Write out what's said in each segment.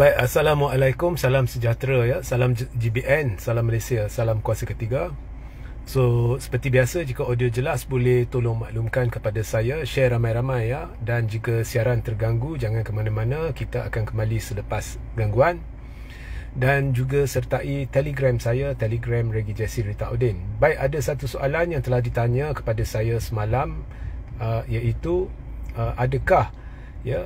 Baik, Assalamualaikum, salam sejahtera ya, salam GBN, salam Malaysia, salam kuasa ketiga. So, seperti biasa, jika audio jelas boleh tolong maklumkan kepada saya, share ramai-ramai ya. Dan jika siaran terganggu, jangan ke mana-mana, kita akan kembali selepas gangguan. Dan juga sertai Telegram saya, Telegram Regi Jesse Rita Udin. Baik, ada satu soalan yang telah ditanya kepada saya semalam, iaitu adakah ya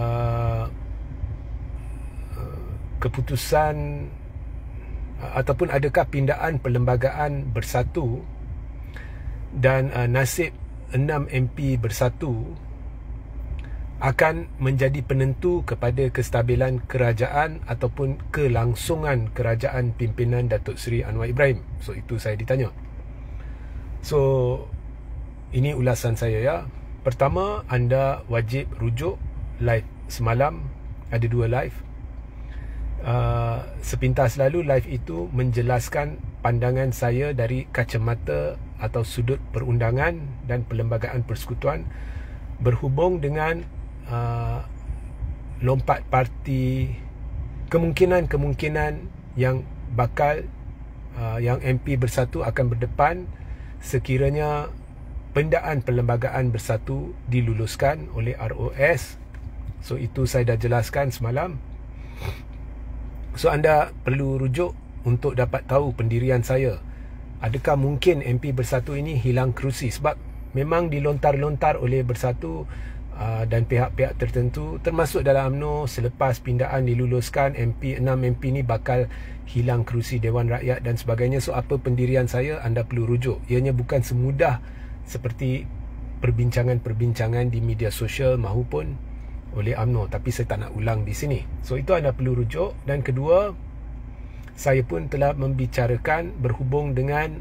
keputusan ataupun adakah pindaan perlembagaan bersatu dan nasib 6 MP bersatu akan menjadi penentu kepada kestabilan kerajaan ataupun kelangsungan kerajaan pimpinan Datuk Seri Anwar Ibrahim. So, itu saya ditanya. So, ini ulasan saya ya. Pertama, anda wajib rujuk live semalam. Ada 2 live. Sepintas lalu live itu menjelaskan pandangan saya dari kacamata atau sudut perundangan dan perlembagaan persekutuan berhubung dengan lompat parti, kemungkinan yang bakal yang MP bersatu akan berdepan sekiranya pindaan perlembagaan bersatu diluluskan oleh ROS. So, itu saya dah jelaskan semalam. So, anda perlu rujuk untuk dapat tahu pendirian saya. Adakah mungkin MP Bersatu ini hilang kerusi? Sebab memang dilontar-lontar oleh Bersatu dan pihak-pihak tertentu, termasuk dalam UMNO, selepas pindaan diluluskan, 6 MP ni bakal hilang kerusi Dewan Rakyat dan sebagainya. So, apa pendirian saya? Anda perlu rujuk. Ianya bukan semudah seperti perbincangan-perbincangan di media sosial mahupun oleh UMNO, tapi saya tak nak ulang di sini. So, itu anda perlu rujuk. Dan kedua, saya pun telah membicarakan berhubung dengan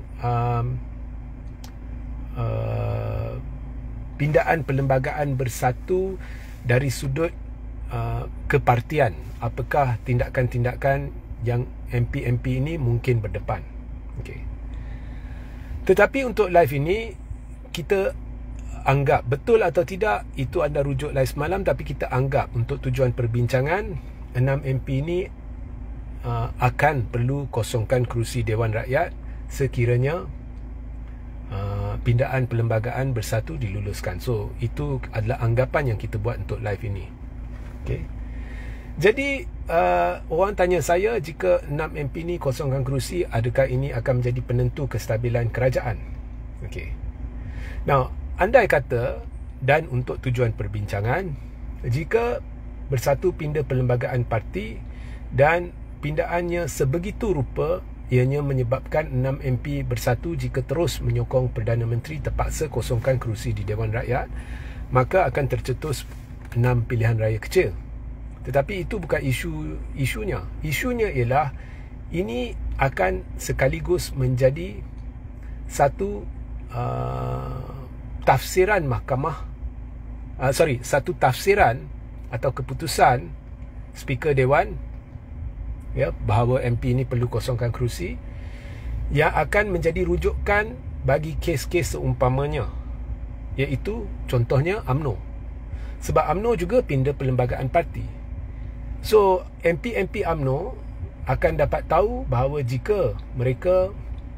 pindaan perlembagaan bersatu dari sudut kepartian. Apakah tindakan-tindakan yang MP-MP ini mungkin berdepan. Okay. Tetapi untuk live ini, kita anggap betul atau tidak, itu anda rujuk live semalam, tapi kita anggap untuk tujuan perbincangan 6 MP ini akan perlu kosongkan kerusi Dewan Rakyat sekiranya pindaan perlembagaan bersatu diluluskan. So, itu adalah anggapan yang kita buat untuk live ini. Okay. Jadi orang tanya saya, jika 6 MP ini kosongkan kerusi, adakah ini akan menjadi penentu kestabilan kerajaan? Okay. Now, andai kata, dan untuk tujuan perbincangan, jika Bersatu pindah perlembagaan parti dan pindaannya sebegitu rupa, ianya menyebabkan 6 MP Bersatu jika terus menyokong Perdana Menteri terpaksa kosongkan kerusi di Dewan Rakyat, maka akan tercetus 6 pilihan raya kecil. Tetapi itu bukan isunya. Isunya ialah ini akan sekaligus menjadi satu tafsiran mahkamah, satu tafsiran atau keputusan Speaker Dewan ya, bahawa MP ini perlu kosongkan kerusi, yang akan menjadi rujukan bagi kes-kes seumpamanya, iaitu contohnya UMNO. Sebab UMNO juga pindah perlembagaan parti. So, MP-MP UMNO akan dapat tahu bahawa jika mereka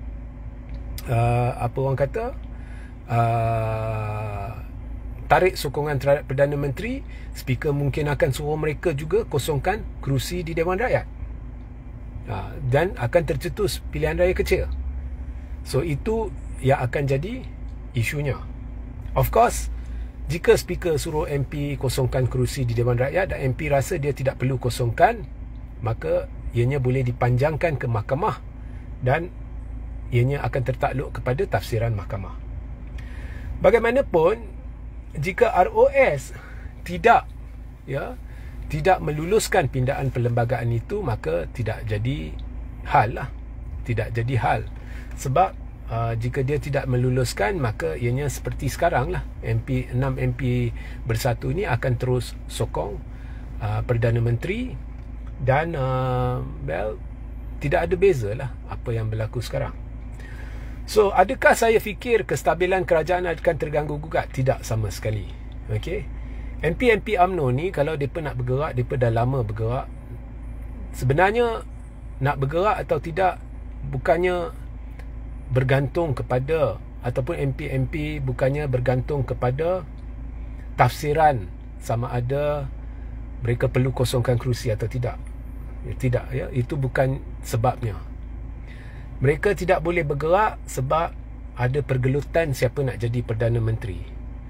tarik sokongan terhadap Perdana Menteri, Speaker mungkin akan suruh mereka juga kosongkan kerusi di Dewan Rakyat, dan akan tercetus pilihan raya kecil. So, itu yang akan jadi isunya. Of course, jika Speaker suruh MP kosongkan kerusi di Dewan Rakyat dan MP rasa dia tidak perlu kosongkan, maka ianya boleh dipanjangkan ke mahkamah dan ianya akan tertakluk kepada tafsiran mahkamah. Bagaimanapun, jika ROS tidak meluluskan pindaan perlembagaan itu, maka tidak jadi hal lah. Tidak jadi hal. Sebab jika dia tidak meluluskan, maka ianya seperti sekarang lah. 6 MP Bersatu ni akan terus sokong Perdana Menteri dan tidak ada beza lah apa yang berlaku sekarang. So, adakah saya fikir kestabilan kerajaan akan terganggu gugat? Tidak sama sekali. Okay. MP-MP UMNO ni, kalau mereka nak bergerak, mereka dah lama bergerak sebenarnya nak bergerak atau tidak bukannya bergantung kepada, ataupun MP-MP bukannya bergantung kepada tafsiran sama ada mereka perlu kosongkan kerusi atau tidak. Tidak, ya, itu bukan sebabnya. Mereka tidak boleh bergerak sebab ada pergelutan siapa nak jadi Perdana Menteri.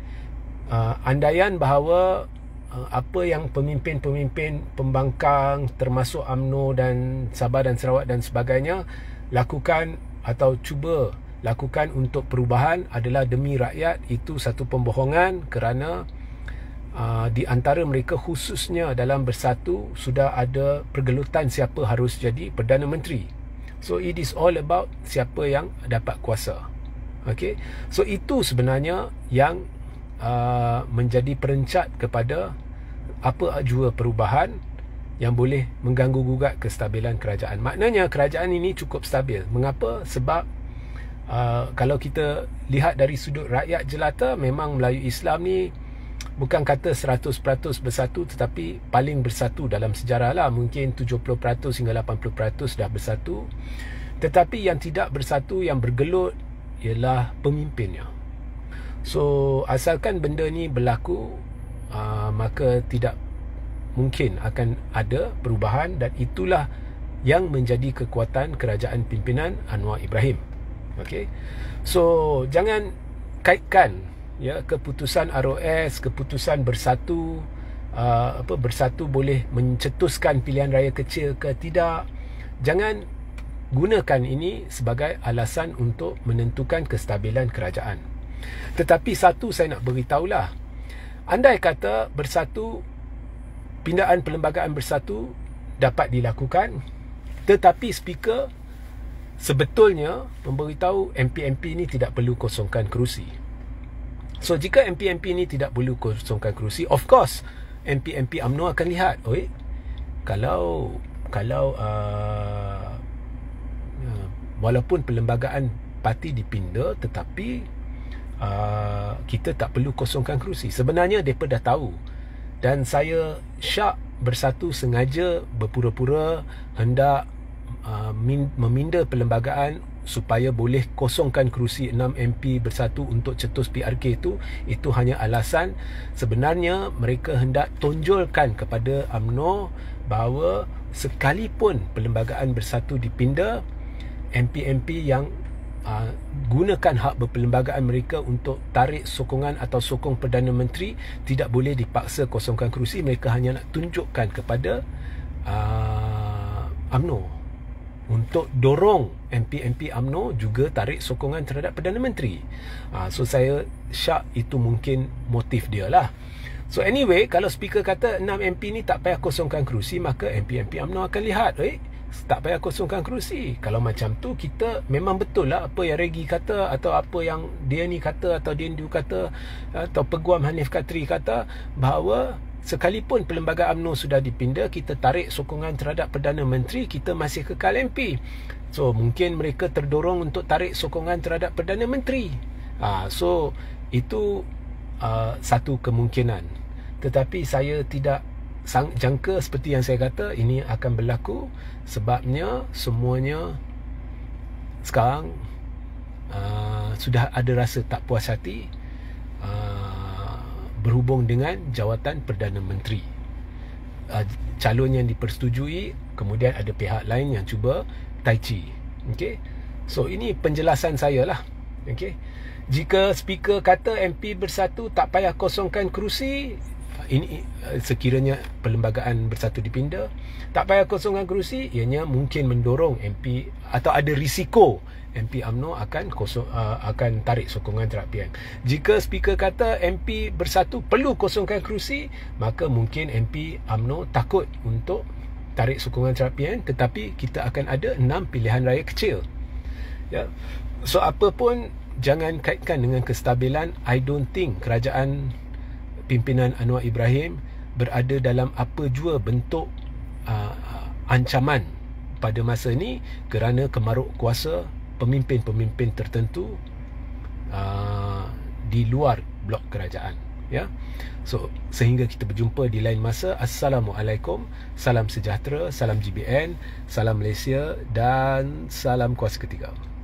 Andaian bahawa apa yang pemimpin-pemimpin pembangkang termasuk UMNO dan Sabah dan Sarawak dan sebagainya lakukan atau cuba lakukan untuk perubahan adalah demi rakyat, itu satu pembohongan, kerana di antara mereka khususnya dalam Bersatu sudah ada pergelutan siapa harus jadi Perdana Menteri. So it is all about siapa yang dapat kuasa. Okay? So itu sebenarnya yang menjadi perencat kepada apa jua perubahan yang boleh mengganggu gugat kestabilan kerajaan. Maknanya kerajaan ini cukup stabil. Mengapa? Sebab kalau kita lihat dari sudut rakyat jelata, memang Melayu Islam ni bukan kata 100% bersatu, tetapi paling bersatu dalam sejarah lah. Mungkin 70% hingga 80% dah bersatu. Tetapi yang tidak bersatu, yang bergelut, ialah pemimpinnya. So asalkan benda ni berlaku, maka tidak mungkin akan ada perubahan, dan itulah yang menjadi kekuatan kerajaan pimpinan Anwar Ibrahim. Okay? So jangan kaitkan, ya, keputusan ROS, keputusan bersatu, bersatu boleh mencetuskan pilihan raya kecil ke tidak. Jangan gunakan ini sebagai alasan untuk menentukan kestabilan kerajaan. Tetapi satu saya nak beritahulah, andai kata bersatu, pindaan perlembagaan bersatu dapat dilakukan, tetapi speaker sebetulnya memberitahu MP-MP ni tidak perlu kosongkan kerusi. So jika MP-MP ni tidak perlu kosongkan kerusi, of course MP-MP UMNO akan lihat, oi, kalau walaupun perlembagaan parti dipinda, tetapi kita tak perlu kosongkan kerusi. Sebenarnya mereka dah tahu, dan saya syak Bersatu sengaja berpura-pura hendak meminda perlembagaan supaya boleh kosongkan kerusi 6 MP Bersatu untuk cetus PRK itu hanya alasan. Sebenarnya mereka hendak tonjolkan kepada UMNO bahawa sekalipun perlembagaan Bersatu dipinda, MP-MP yang gunakan hak berperlembagaan mereka untuk tarik sokongan atau sokong Perdana Menteri tidak boleh dipaksa kosongkan kerusi. Mereka hanya nak tunjukkan kepada UMNO untuk dorong MP-MP UMNO juga tarik sokongan terhadap Perdana Menteri. So saya syak itu mungkin motif dia lah. So anyway, kalau speaker kata 6 MP ni tak payah kosongkan kerusi, maka MP-MP UMNO akan lihat, tak payah kosongkan kerusi. Kalau macam tu, kita memang betul lah apa yang Regi kata, atau apa yang dia ni kata, atau dia ni kata, atau Peguam Hanif Katri kata, bahawa sekalipun perlembagaan UMNO sudah dipinda, kita tarik sokongan terhadap Perdana Menteri, kita masih kekal MP. So mungkin mereka terdorong untuk tarik sokongan terhadap Perdana Menteri. So itu satu kemungkinan. Tetapi saya tidak jangka seperti yang saya kata ini akan berlaku, sebabnya semuanya sekarang sudah ada rasa tak puas hati berhubung dengan jawatan Perdana Menteri. Calon yang dipersetujui, kemudian ada pihak lain yang cuba tai chi. Okay? So ini penjelasan saya lah. Okay? Jika speaker kata MP Bersatu tak payah kosongkan kerusi, ini sekiranya perlembagaan Bersatu dipinda, tak payah kosongkan kerusi, ianya mungkin mendorong MP, atau ada risiko MP UMNO akan tarik sokongan terhadap PN. Jika speaker kata MP Bersatu perlu kosongkan kerusi, maka mungkin MP UMNO takut untuk tarik sokongan terhadap PN, tetapi kita akan ada 6 pilihan raya kecil. Ya. So apa pun, jangan kaitkan dengan kestabilan. I don't think kerajaan pimpinan Anwar Ibrahim berada dalam apa jua bentuk ancaman pada masa ini kerana kemaruk kuasa pemimpin-pemimpin tertentu di luar blok kerajaan. ya. So sehingga kita berjumpa di lain masa. Assalamualaikum, salam sejahtera, salam GBN, salam Malaysia dan salam kuasa ketiga.